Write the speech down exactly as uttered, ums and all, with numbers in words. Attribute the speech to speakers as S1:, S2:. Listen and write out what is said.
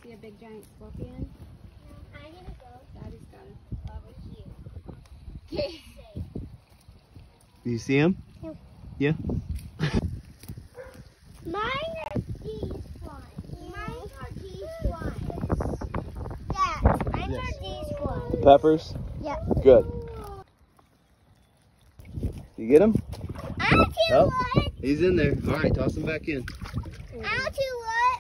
S1: see a big giant scorpion?
S2: No, I'm gonna go.
S1: Daddy's got it.
S2: Over here.
S3: Do you see him?
S2: No.
S3: Yeah?
S2: Mine are these ones. Mine are these ones. Yeah, mine
S3: Yes.
S2: are these ones.
S3: Peppers?
S2: Yeah.
S3: Good. You get him?
S2: I do
S3: Oh,
S2: one.
S3: he's in there. All right, toss him back in.
S2: I do one.